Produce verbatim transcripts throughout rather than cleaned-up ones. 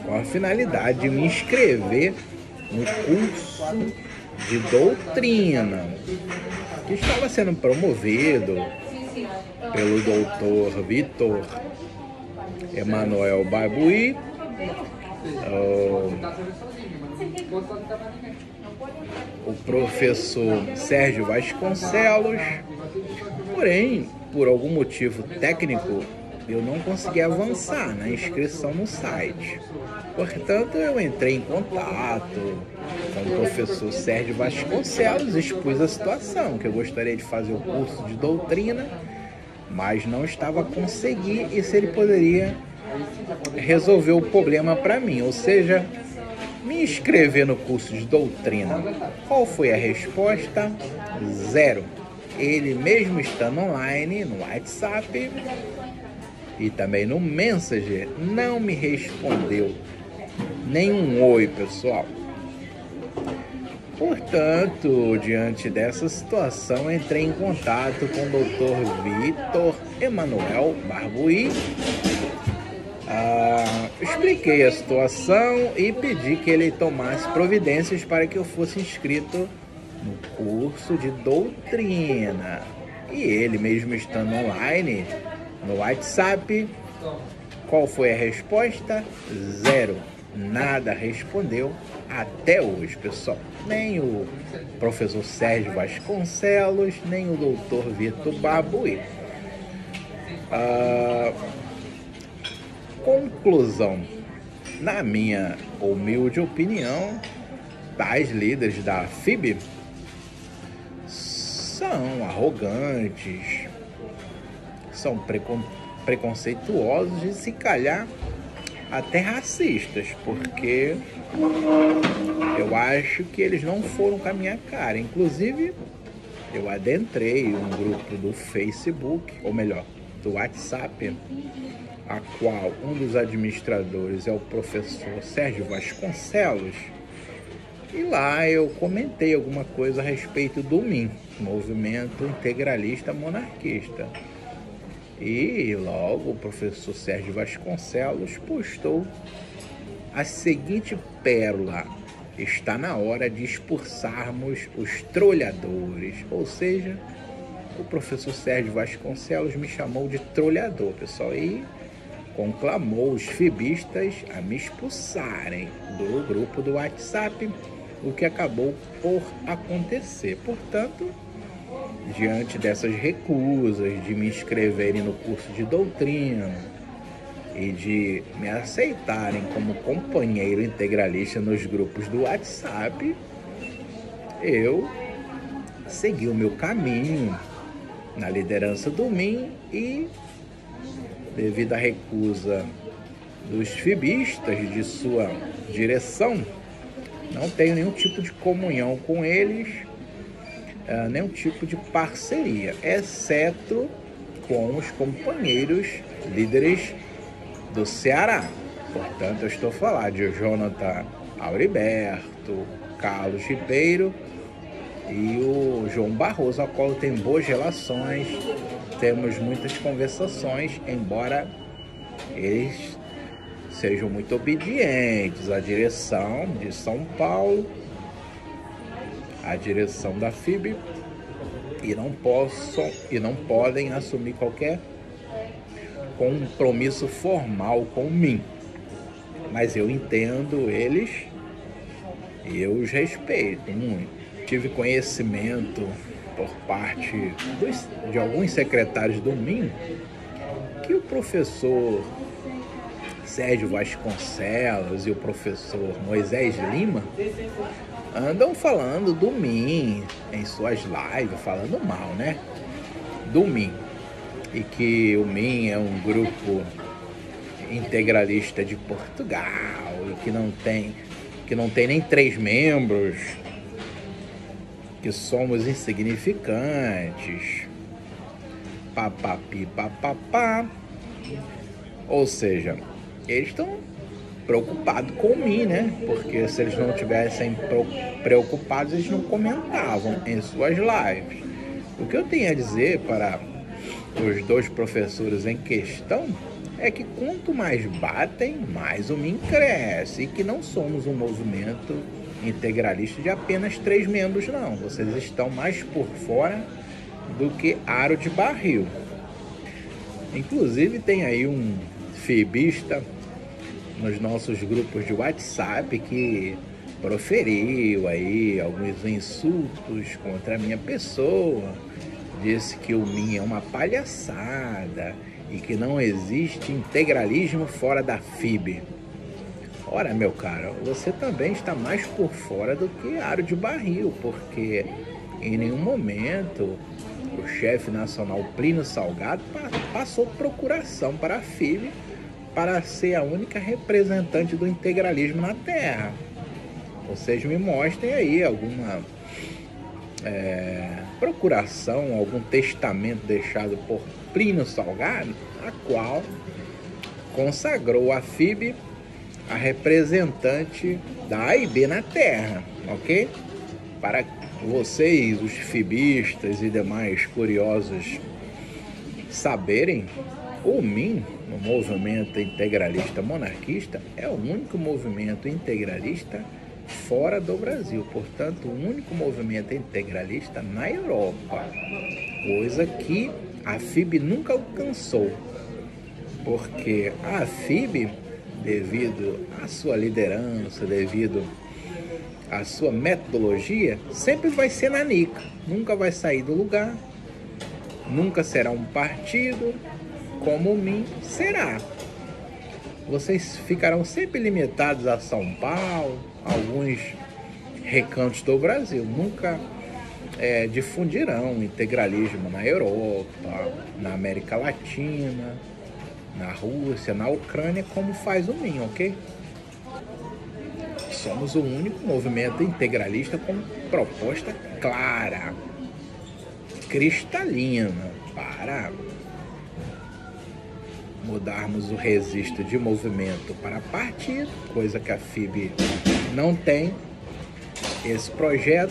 com a finalidade de me inscrever no curso de doutrina que estava sendo promovido pelo doutor Vitor Emanuel Barbuí, o professor Sérgio Vasconcelos. Porém, por algum motivo técnico, eu não consegui avançar na inscrição no site. Portanto, eu entrei em contato com o professor Sérgio Vasconcelos, expus a situação, que eu gostaria de fazer o curso de doutrina, mas não estava conseguindo, e se ele poderia resolver o problema para mim, ou seja, me inscrever no curso de doutrina. Qual foi a resposta? Zero. Ele mesmo estando online no WhatsApp e também no Messenger, não me respondeu nenhum oi, pessoal. Portanto, diante dessa situação, entrei em contato com o doutor Vitor Emanuel Barbuí. Ah, expliquei a situação e pedi que ele tomasse providências para que eu fosse inscrito no curso de doutrina. E ele, mesmo estando online no WhatsApp, qual foi a resposta? Zero. Nada respondeu até hoje, pessoal. Nem o professor Sérgio Vasconcelos, nem o doutor Vitor Barbuí. Ah, conclusão, na minha humilde opinião, tais líderes da F I B são arrogantes, são precon preconceituosos e, se calhar, até racistas, porque eu acho que eles não foram com a minha cara. Inclusive, eu adentrei um grupo do Facebook, ou melhor, do WhatsApp, a qual um dos administradores é o professor Sérgio Vasconcelos, e lá eu comentei alguma coisa a respeito do M I M, Movimento Integralista Monarquista. E logo o professor Sérgio Vasconcelos postou a seguinte pérola: está na hora de expulsarmos os trolhadores. Ou seja, o professor Sérgio Vasconcelos me chamou de trolhador, pessoal, e conclamou os fibistas a me expulsarem do grupo do WhatsApp, o que acabou por acontecer. Portanto, diante dessas recusas de me inscreverem no curso de doutrina e de me aceitarem como companheiro integralista nos grupos do WhatsApp, eu segui o meu caminho na liderança do M I M e, devido à recusa dos fibistas de sua direção, não tenho nenhum tipo de comunhão com eles, uh, nenhum tipo de parceria, exceto com os companheiros líderes do Ceará. Portanto, eu estou falando de Jonathan Auriberto, Carlos Ribeiro e o João Barroso, ao qual eu tenho boas relações, temos muitas conversações, embora eles sejam muito obedientes à direção de São Paulo, à direção da F I B, e não possam e não podem assumir qualquer compromisso formal com mim. Mas eu entendo eles e eu os respeito muito. Tive conhecimento por parte dos, de alguns secretários do M I M que o professor Sérgio Vasconcelos e o professor Moisés Lima andam falando do M I M em suas lives, falando mal, né, do M I M, e que o M I M é um grupo integralista de Portugal e que não tem, que não tem nem três membros, que somos insignificantes, papapi, papapá. Ou seja, eles estão preocupados com mim, né? Porque se eles não tivessem preocupados, eles não comentavam em suas lives. O que eu tenho a dizer para os dois professores em questão é que quanto mais batem, mais o M I M cresce. E que não somos um movimento integralista de apenas três membros, não. Vocês estão mais por fora do que aro de barril. Inclusive tem aí um fibista nos nossos grupos de WhatsApp que proferiu aí alguns insultos contra a minha pessoa, disse que o M I M é uma palhaçada e que não existe integralismo fora da F I B. Ora, meu caro, você também está mais por fora do que aro de barril, porque em nenhum momento o chefe nacional Plínio Salgado passou procuração para a F I B para ser a única representante do integralismo na Terra. Vocês me mostrem aí alguma é, procuração, algum testamento deixado por Plínio Salgado, a qual consagrou a F I B a representante da A I B na Terra, ok? Para vocês, os fibistas e demais curiosos, saberem, o M I M, o Movimento Integralista Monarquista, é o único movimento integralista fora do Brasil, portanto, o único movimento integralista na Europa, coisa que a F I B nunca alcançou, porque a F I B, devido à sua liderança, devido à sua metodologia, sempre vai ser nanica, nunca vai sair do lugar, nunca será um partido, como o M I M será. Vocês ficarão sempre limitados a São Paulo, alguns recantos do Brasil, nunca é, difundirão integralismo na Europa, na América Latina, na Rússia, na Ucrânia, como faz o M I M, ok? Somos o único movimento integralista com proposta clara, cristalina, para mudarmos o registro de movimento para partido, coisa que a F I B não tem. Esse projeto,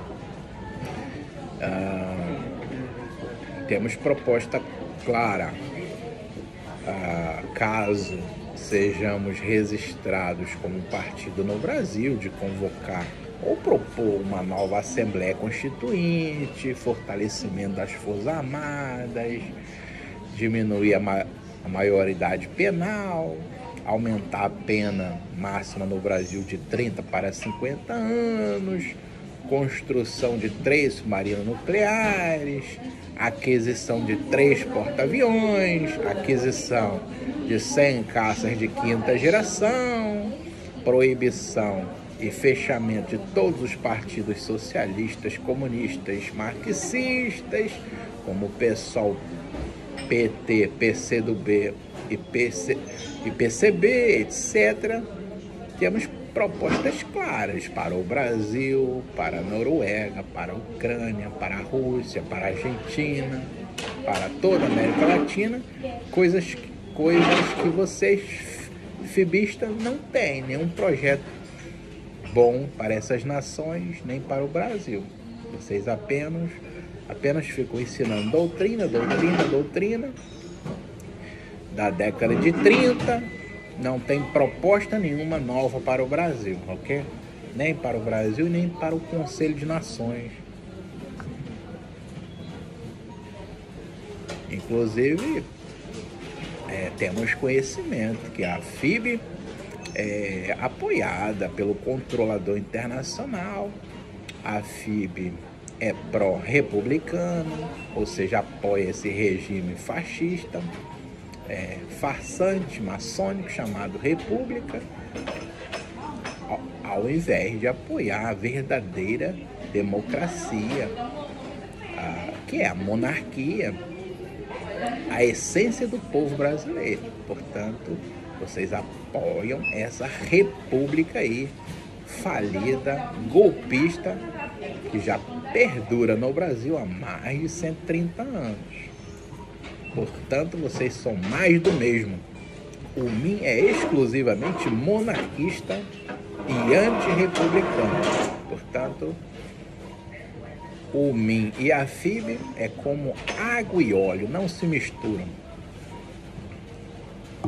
ah, temos proposta clara. Ah, caso sejamos registrados como partido no Brasil, de convocar ou propor uma nova Assembleia Constituinte, fortalecimento das Forças Armadas, diminuir a, ma a maioridade penal, aumentar a pena máxima no Brasil de trinta para cinquenta anos, construção de três submarinos nucleares, aquisição de três porta-aviões, aquisição de cem caças de quinta geração, proibição e fechamento de todos os partidos socialistas, comunistas, marxistas, como o PSOL, P T, P C do B e, P C, e P C B, etcétera. Temos propostas claras para o Brasil, para a Noruega, para a Ucrânia, para a Rússia, para a Argentina, para toda a América Latina, coisas, coisas que vocês fibistas não têm, nenhum projeto bom para essas nações, nem para o Brasil. Vocês apenas, apenas ficam ensinando doutrina, doutrina, doutrina, da década de trinta, não tem proposta nenhuma nova para o Brasil, ok? Nem para o Brasil, nem para o Conselho de Nações. Inclusive, é, temos conhecimento que a F I B é apoiada pelo controlador internacional. A F I B é pró-republicano, ou seja, apoia esse regime fascista, É, farsante, maçônico, chamado República, ao, ao invés de apoiar a verdadeira democracia, a, que é a monarquia, a essência do povo brasileiro. Portanto, vocês apoiam essa república aí, falida, golpista, que já perdura no Brasil há mais de cento e trinta anos. Portanto, vocês são mais do mesmo. O M I M é exclusivamente monarquista e antirrepublicano. Portanto, o M I M e a F I B é como água e óleo, não se misturam.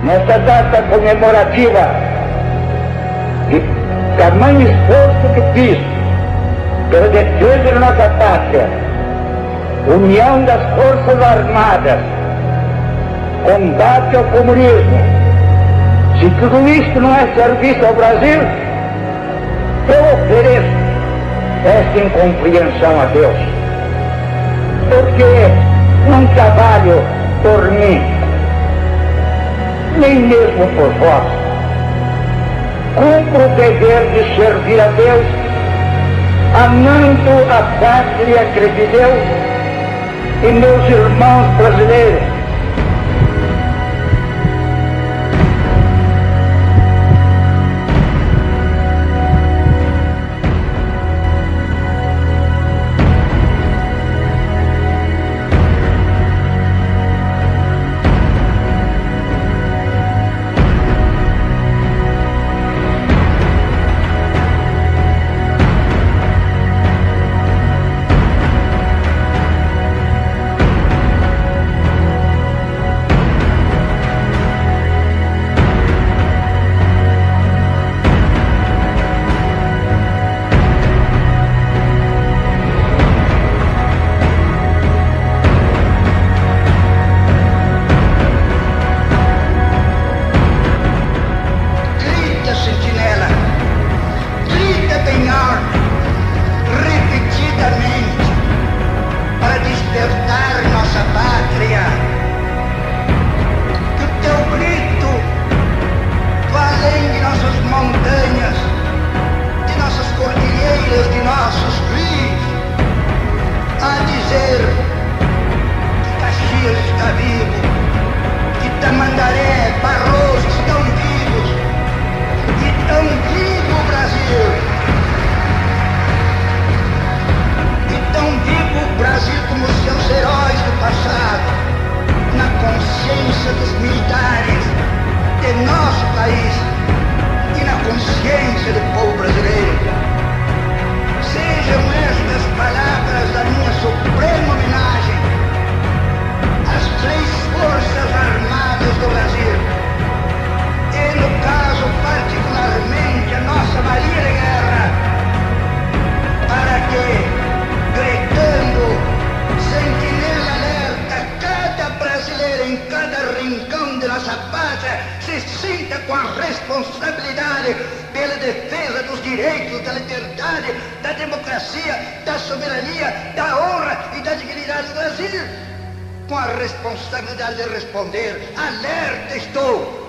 nessa data comemorativa de tamanho esforço que fiz pela defesa da nossa pátria, união das Forças Armadas, combate ao comunismo. Se tudo isto não é serviço ao Brasil, eu ofereço esta incompreensão a Deus, porque não trabalho por mim, nem mesmo por vós. Cumpro o dever de servir a Deus, amando a pátria que Ele me deu e meus irmãos brasileiros. Pela defesa dos direitos, da liberdade, da democracia, da soberania, da honra e da dignidade do Brasil, com a responsabilidade de responder. Alerta estou!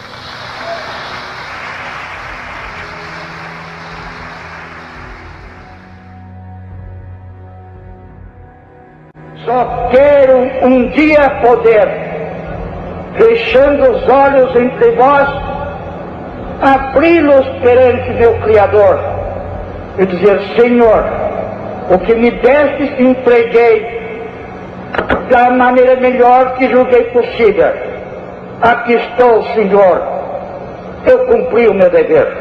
Só quero um dia poder, fechando os olhos entre vós, abri-los perante meu Criador e dizer: Senhor, o que me deste entreguei da maneira melhor que julguei possível. Aqui estou, Senhor, eu cumpri o meu dever.